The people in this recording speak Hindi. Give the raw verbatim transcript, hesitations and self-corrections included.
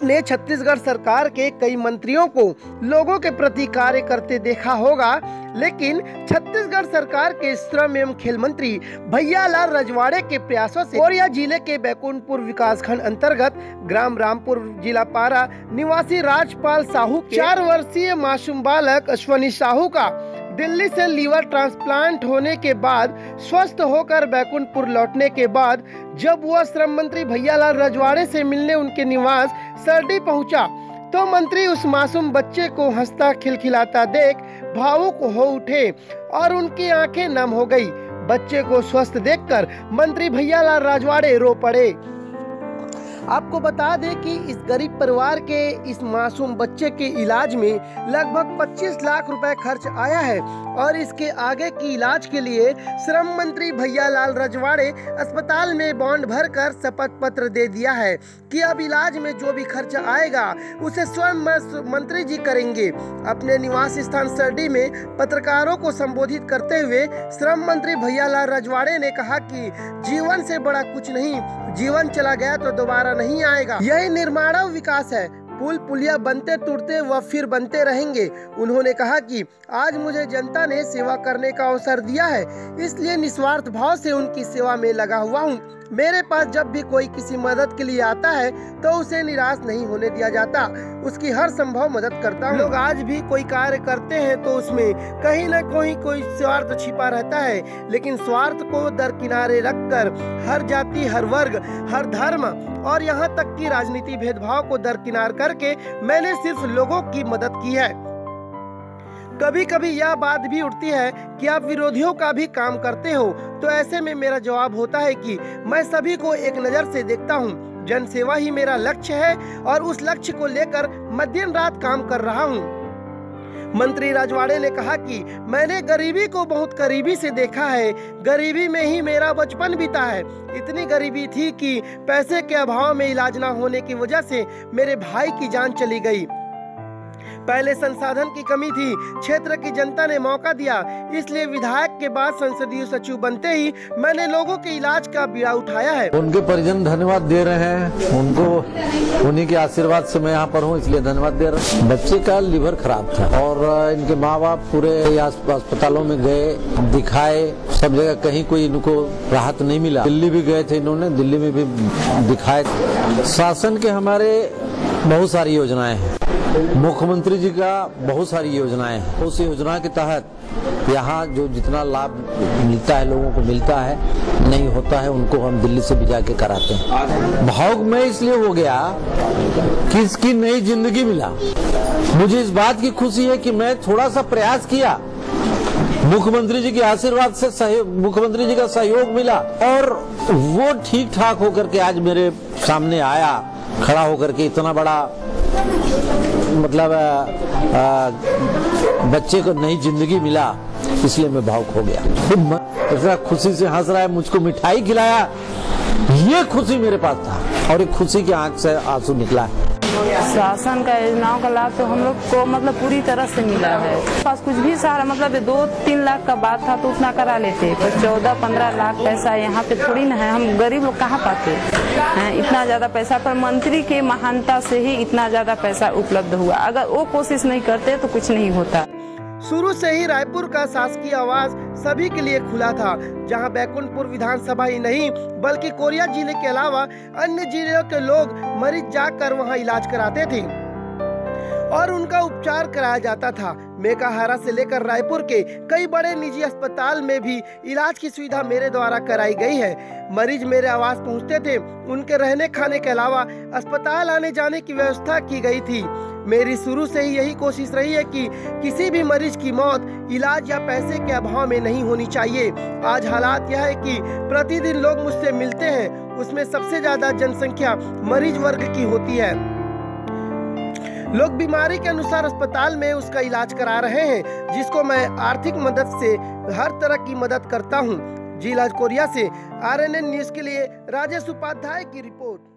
आपने छत्तीसगढ़ सरकार के कई मंत्रियों को लोगों के प्रति कार्य करते देखा होगा, लेकिन छत्तीसगढ़ सरकार के श्रम एवं खेल मंत्री भैयालाल रजवाड़े के प्रयासों से कोरिया जिले के बैकुंठपुर विकासखंड अंतर्गत ग्राम रामपुर जिला पारा निवासी राजपाल साहू के चार वर्षीय मासूम बालक अश्वनी साहू का दिल्ली से लीवर ट्रांसप्लांट होने के बाद स्वस्थ होकर बैकुंठपुर लौटने के बाद जब वह श्रम मंत्री भैयालाल रजवाड़े से मिलने उनके निवास सरडी पहुंचा, तो मंत्री उस मासूम बच्चे को हंसता खिलखिलाता देख भावुक हो उठे और उनकी आंखें नम हो गई। बच्चे को स्वस्थ देखकर मंत्री भैयालाल रजवाड़े रो पड़े। आपको बता दें कि इस गरीब परिवार के इस मासूम बच्चे के इलाज में लगभग पच्चीस लाख रुपए खर्च आया है और इसके आगे की इलाज के लिए श्रम मंत्री भैयालाल रजवाड़े अस्पताल में बॉन्ड भरकर शपथ पत्र दे दिया है कि अब इलाज में जो भी खर्च आएगा उसे स्वयं मंत्री जी करेंगे। अपने निवास स्थान सरडी में पत्रकारों को संबोधित करते हुए श्रम मंत्री भैयालाल रजवाड़े ने कहा कि जीवन से बड़ा कुछ नहीं, जीवन चला गया तो दोबारा नहीं आएगा। यही निर्माण विकास है, पुल पुलिया बनते टूटते व फिर बनते रहेंगे। उन्होंने कहा कि आज मुझे जनता ने सेवा करने का अवसर दिया है, इसलिए निस्वार्थ भाव से उनकी सेवा में लगा हुआ हूँ। मेरे पास जब भी कोई किसी मदद के लिए आता है तो उसे निराश नहीं होने दिया जाता, उसकी हर संभव मदद करता हूँ। लोग आज भी कोई कार्य करते हैं तो उसमें कहीं न कहीं कोई स्वार्थ छिपा रहता है, लेकिन स्वार्थ को दरकिनारे रखकर हर जाति, हर वर्ग, हर धर्म और यहाँ तक कि राजनीति भेदभाव को दरकिनार करके मैंने सिर्फ लोगों की मदद की है। कभी कभी यह बात भी उठती है कि आप विरोधियों का भी काम करते हो, तो ऐसे में मेरा जवाब होता है कि मैं सभी को एक नज़र से देखता हूँ। जन सेवा ही मेरा लक्ष्य है और उस लक्ष्य को लेकर मैं दिन रात काम कर रहा हूँ। मंत्री रजवाड़े ने कहा कि मैंने गरीबी को बहुत करीबी से देखा है, गरीबी में ही मेरा बचपन बीता है। इतनी गरीबी थी कि पैसे के अभाव में इलाज न होने की वजह से मेरे भाई की जान चली गई। पहले संसाधन की कमी थी, क्षेत्र की जनता ने मौका दिया, इसलिए विधायक के बाद संसदीय सचिव बनते ही मैंने लोगों के इलाज का बीड़ा उठाया है। उनके परिजन धन्यवाद दे रहे हैं, उनको उन्हीं के आशीर्वाद से मैं यहाँ पर हूँ, इसलिए धन्यवाद दे रहे हैं। बच्चे का लीवर खराब था और इनके माँ बाप पूरे अस्पतालों में गए, दिखाए, सब जगह कहीं कोई इनको राहत नहीं मिला। दिल्ली भी गए थे इन्होंने, दिल्ली में भी दिखाए। शासन के हमारे बहुत सारी योजनाएं हैं, मुख्यमंत्री जी का बहुत सारी योजनाएं हैं। उस योजना के तहत यहाँ जो जितना लाभ मिलता है लोगों को मिलता है, नहीं होता है उनको हम दिल्ली से भी जाके कराते हैं। भावुक मैं इसलिए हो गया कि इसकी नई जिंदगी मिला। मुझे इस बात की खुशी है कि मैं थोड़ा सा प्रयास किया, मुख्यमंत्री जी के आशीर्वाद से सहयोग, मुख्यमंत्री जी का सहयोग मिला और वो ठीक ठाक होकर के आज मेरे सामने आया, खड़ा होकर के इतना बड़ा मतलब आ, आ, बच्चे को नई जिंदगी मिला, इसलिए मैं भावुक हो गया। इतना खुशी से हंस रहा है, मुझको मिठाई खिलाया, ये खुशी मेरे पास था और एक खुशी की आंख से आंसू निकला है। शासन का योजनाओं का लाभ तो हम लोग को मतलब पूरी तरह से मिला है। पास कुछ भी सहारा मतलब दो तीन लाख का बात था तो उतना करा लेते, पर चौदह पंद्रह लाख पैसा यहाँ पे थोड़ी ना है, हम गरीब लोग कहाँ पाते हैं इतना ज्यादा पैसा। पर मंत्री के महानता से ही इतना ज्यादा पैसा उपलब्ध हुआ, अगर वो कोशिश नहीं करते तो कुछ नहीं होता। शुरू से ही रायपुर का शासकीय आवास सभी के लिए खुला था, जहां बैकुंठपुर विधानसभा ही नहीं बल्कि कोरिया जिले के अलावा अन्य जिलों के लोग मरीज जाकर वहां इलाज कराते थे और उनका उपचार कराया जाता था। मेकाहारा से लेकर रायपुर के कई बड़े निजी अस्पताल में भी इलाज की सुविधा मेरे द्वारा कराई गई है। मरीज मेरे आवास पहुंचते थे, उनके रहने खाने के अलावा अस्पताल आने जाने की व्यवस्था की गई थी। मेरी शुरू से ही यही कोशिश रही है कि किसी भी मरीज की मौत इलाज या पैसे के अभाव में नहीं होनी चाहिए। आज हालात यह है कि प्रतिदिन लोग मुझसे मिलते हैं, उसमें सबसे ज्यादा जनसंख्या मरीज वर्ग की होती है। लोग बीमारी के अनुसार अस्पताल में उसका इलाज करा रहे हैं, जिसको मैं आर्थिक मदद से हर तरह की मदद करता हूं। जिला कोरिया से आर एन एन न्यूज के लिए राजेश उपाध्याय की रिपोर्ट।